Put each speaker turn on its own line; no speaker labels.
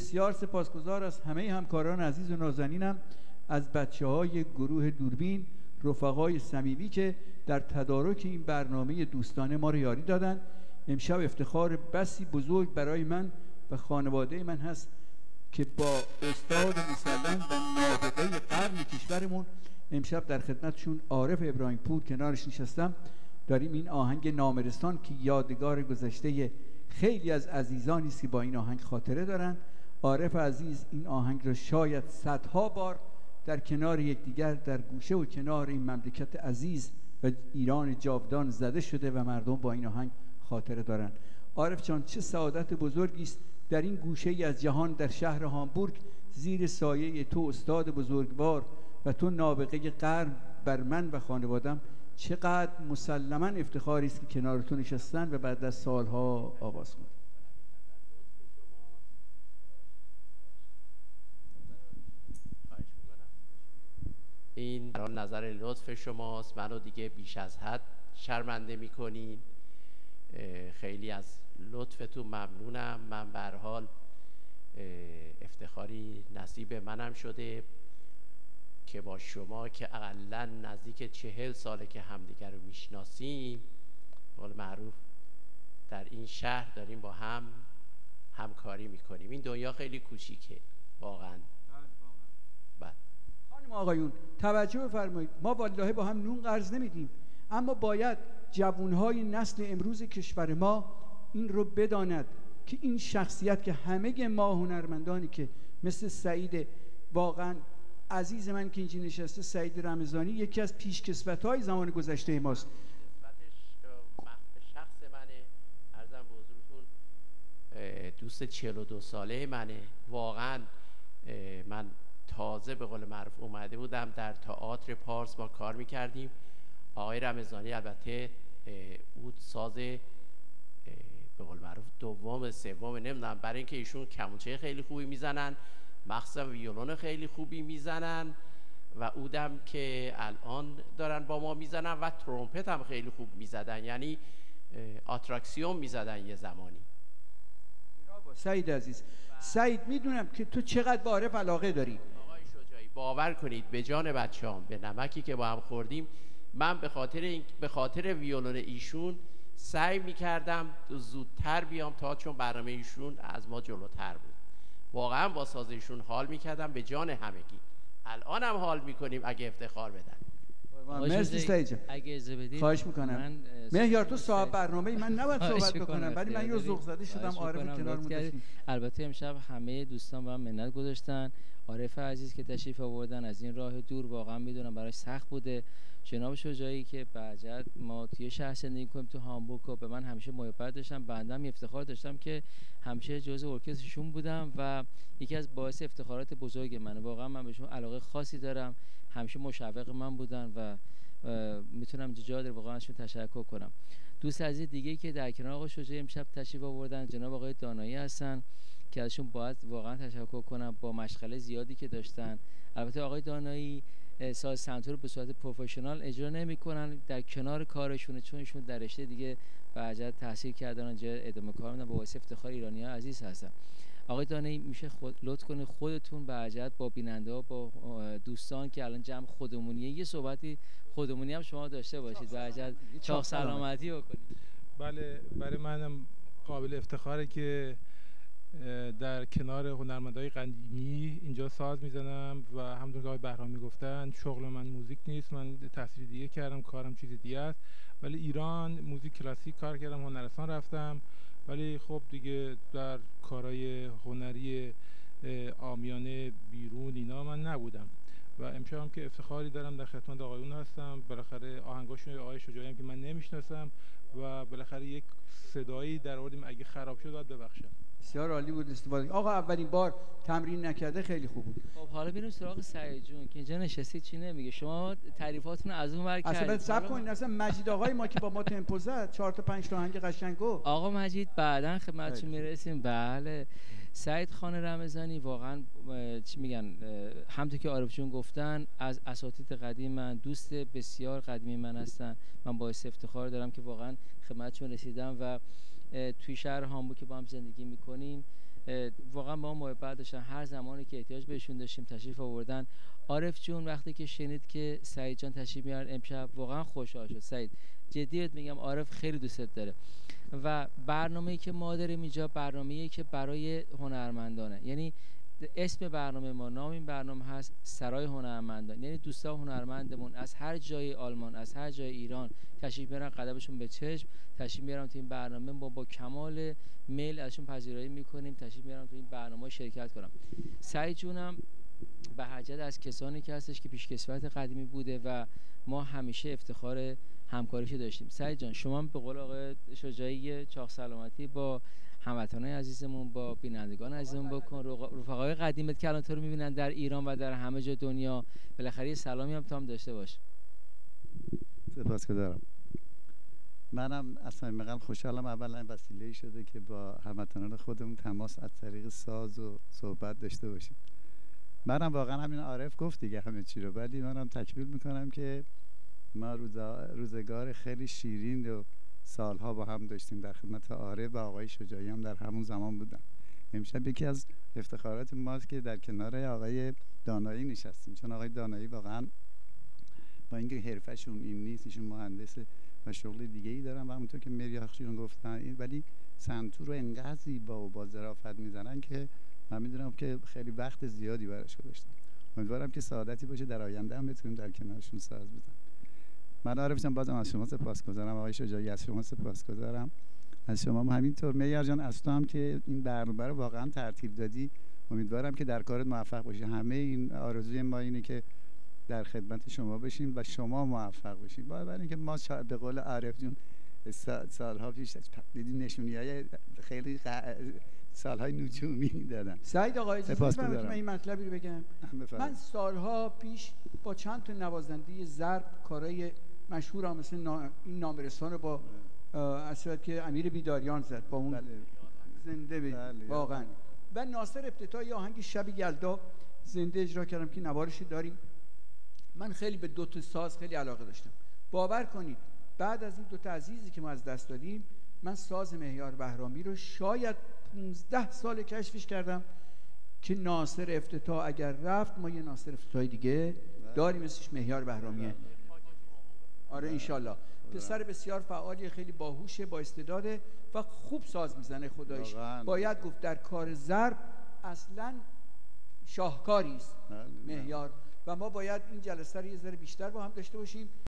بسیار سپاسگزار از همه همکاران عزیز و نازنینم، از بچه‌های گروه دوربین، رفقای صمیمی که در تدارک این برنامه دوستانه ما رو یاری دادن. امشب افتخار بسی بزرگ برای من و خانواده من هست که با استاد مسلم و نابغه قرن کشورمون امشب در خدمتشون عارف ابراهیم پور کنارش نشستم. داریم این آهنگ نامرستان که یادگار گذشته خیلی از عزیزانی است که با این آهنگ خاطره دارن. عارف عزیز این آهنگ را شاید صدها بار در کنار یکدیگر در گوشه و کنار این مملکت عزیز و ایران جاودان زده شده و مردم با این آهنگ خاطره دارن. عارف جان، چه سعادت بزرگی است در این گوشه ای از جهان، در شهر هامبورگ، زیر سایه تو استاد بزرگوار و تو نابغه قرن بر من و خانوادم. چقدر مسلما افتخاری است که کنار تو نشستن و بعد از سالها آواز خوندن.
این نظر لطف شماست، منو دیگه بیش از حد شرمنده میکنین. خیلی از لطفتون ممنونم. من به هر حال افتخاری نصیب منم شده که با شما که اقلا نزدیک 40 ساله که همدیگر رو میشناسیم، به قول معروف در این شهر داریم با هم همکاری میکنیم. این دنیا خیلی کوچیکه واقعا.
خانم آقایون توجه بفرمایید، ما والله با هم نون قرض نمیدیم، اما باید جوانهای نسل امروز کشور ما این رو بداند که این شخصیت که همه ما هنرمندانی که مثل سعید واقعا عزیز من که اینجا نشسته، سعید رمضانی، یکی از پیشکسوت‌های زمان گذشته ماست.
شخص منه، عرضم به حضورتون دوست 42 ساله منه. واقعا من تازه به قول معروف اومده بودم در تئاتر پارس ما کار میکردیم. آقای رمضانی البته اود ساز به قول معروف دوم سوم نمیدونم، برای اینکه ایشون کمانچه خیلی خوبی میزنن، مخصوصا ویولون خیلی خوبی میزنن و اودم که الان دارن با ما میزنن و ترومپت هم خیلی خوب میزدن، یعنی آتراکسیون میزدن یه زمانی.
سعید عزیز، سعید میدونم که تو چقدر به عارف علاقه داری.
آقای شجاعی باور کنید به جان بچه‌ام، به نمکی که با هم خوردیم، من به خاطر ویولون ایشون سعی میکردم زودتر بیام تا، چون برنامه ایشون از ما جلوتر بود. واقعا با ساز ایشون حال میکردم به جان همگی. الان هم حال میکنیم اگه افتخار بدن.
مرسی سعید،
اگه اجازه بدید
خواهش میکنم. مهیار تو صاحب برنامه من نباید صحبت بکنم، ولی من یه ذوق زده شدم عارف کنارمون داشتیم.
البته امشب همه دوستان با هم منت گذاشتن. عارف عزیز که تشریف آوردن از این راه دور، واقعا میدونم براش سخت بوده. جناب شجاعی که بعد ما توی شهر زندگی کنیم تو هامبورگ و به من همیشه محبت داشتم، بنده هم افتخار داشتم که همیشه جزء ارکسترشون بودم و یکی از باعث افتخارات بزرگ منه. واقعا من بهشون علاقه خاصی دارم، همیشه مشوق من بودن و میتونم جا داره واقعا ازشون تشکر کنم. دوست عزیز دیگه که در کنار آقای شجاعی امشب تشریف آوردن جناب آقای دانایی هستن که ازشون باید واقعا تشکر کنم با مشغله زیادی که داشتن. البته آقای دانایی ساز سنتور به صورت پروفشنال اجرا نمی‌کنن، در کنار کارشونه، چون ایشون در رشته دیگه بعد تحصیل کردن اونجا ادامه کار میدن، باعث افتخار ایرانی‌ها عزیز هستن. آقای دانایی میشه لطف کنه خودتون بعد با بیننده‌ها، با دوستان که الان جمع خودمونیه، یه صحبتی خودمونی هم شما داشته باشید، بعد چاق سلامتی بکنید.
بله، برای منم قابل افتخاره که در کنار هنرمندای قدیمی اینجا ساز میزنم و همونطور که آقای بهرامی گفتن شغل من موزیک نیست، من تحصیل دیگه کردم، کارم چیز دیگه است، ولی ایران موزیک کلاسیک کار کردم، هنرستان رفتم، ولی خب دیگه در کارهای هنری عامیانه بیرون اینا من نبودم و امشب هم که افتخاری دارم در خدمت آقایون هستم. بالاخره آهنگاشون آقای شجاعی هم که من نمیشناسم و بالاخره یک صدایی در آوردیم، اگه خراب شد باید ببخشم.
بسیار عالی بود استفاده. آقا اولین بار تمرین نکرده، خیلی خوب بود.
خب حالا بریم سراغ سعید جون که اینجا نشستید، چی نمیگه؟ شما تعریفاتون از اون ور کردید.
اصلا صبر کنید، اصلا مجید آقای ما که با ما تمپو زد 4 تا 5 تا آهنگ قشنگ گفت.
آقا مجید بعداً خدمتتون میرسیم. بله سعید خان رمضانی واقعا چی میگن، همونطور که عارف جون گفتن از اساتید قدیم من، دوست بسیار قدیمی من هستن. من باعث افتخار دارم که واقعا خدمتتون رسیدم و توی شهر هامبورگ که با هم زندگی میکنیم واقعا با ما محبت داشتن، هر زمانی که احتیاج بهشون داشتیم تشریف آوردن. عارف جون وقتی که شنید که سعید جان تشریف میارن امشب واقعا خوشحال شد. سعید جدیت میگم، عارف خیلی دوستت داره و برنامه‌ای که ما داریم اینجا برنامه‌ای که برای هنرمندانه. یعنی اسم برنامه ما، نام این برنامه هست سرای هنرمندان. یعنی دوستا هنرمندمون از هر جای آلمان، از هر جای ایران تشریف میارن، قدمشون به چشم تشریف میارن تو این برنامه. با کمال میل ازشون پذیرایی میکنیم تشریف میارن تو این برنامه شرکت کنم. سعید جونم به هر جهت از کسانی که هستش که پیشکسوت قدیمی بوده و ما همیشه افتخار همکاریشو داشتیم. سعید جان شما به قول آقای شجاعی چاق سلامتی با هموطنان عزیزمون، با بینندگان عزیزمون بکن، رفقای قدیمت که الان تو رو میبینن در ایران و در همه جای دنیا، بالاخره سلامی هم تو هم داشته باش.
سپاسگزارم. منم اصلا مقدار خوشحالم، اولا وسیله‌ای شده که با هموطنان خودمون تماس از طریق ساز و صحبت داشته باشیم. منم واقعا همین عارف گفت دیگه همه چی رو، ولی منم تکمیل میکنم که ما روزگار خیلی شیرین و سالها با هم داشتیم در خدمت عارف و آقای شجاعی هم در همون زمان بودم. امشب یکی از افتخارات ماست که در کنار آقای دانایی نشستیم، چون آقای دانایی واقعا با اینکه حرفشون این نیست، ایشون مهندس و شغل دیگه ای دارن و همونطور که مریاخشیون گفتن، ولی سنتور رو انقدر زیبا و با ظرافت میزنن که من میدونم که خیلی وقت زیادی براش گذاشتم. امیدوارم که سعادتی باشه در آینده هم بتونیم در کنارشون ساز بزنیم. من عارف جان بازم از شما سپاسگزارم، آقای شجاعی از شما سپاسگزارم، از شما هم همینطور. معیار جان از تو هم که این برنامه رو واقعا ترتیب دادی، امیدوارم که در کارت موفق باشی. همه این آرزوی ما اینه که در خدمت شما باشیم و شما موفق باشید. برای اینکه ما به قول عارف جون سالها پیش دیدیم نشونی‌های خیلی سالهای نجومی دادن.
سعید آقای اجازه من این مطلبی رو بگم. من سالها پیش با چند تا نوازنده ضرب کارهای مشهور هم مثل این نامرسان رو با اصلاً که امیر بیداریان زد با اون زنده واقعا و ناصر ابتدایی آهنگ شب یلدا زنده اجرا کردم که نوارش داریم. من خیلی به 2 تا ساز خیلی علاقه داشتم. باور کنید بعد از این 2 تا عزیزی که ما از دست دادیم، من ساز مهیار بهرامی رو شاید 15 سال کشفش کردم که ناصر افتتاح اگر رفت ما یه ناصر افتتاحی دیگه داریم اسمش مهیار بهرامیه. آره انشالله. پسر بسیار فعالی، خیلی باهوشه، با استعداده و خوب ساز میزنه. خدایش باید گفت در کار ضرب اصلا شاهکاری است مهیار و ما باید این جلسه رو یه ذره بیشتر با هم داشته باشیم.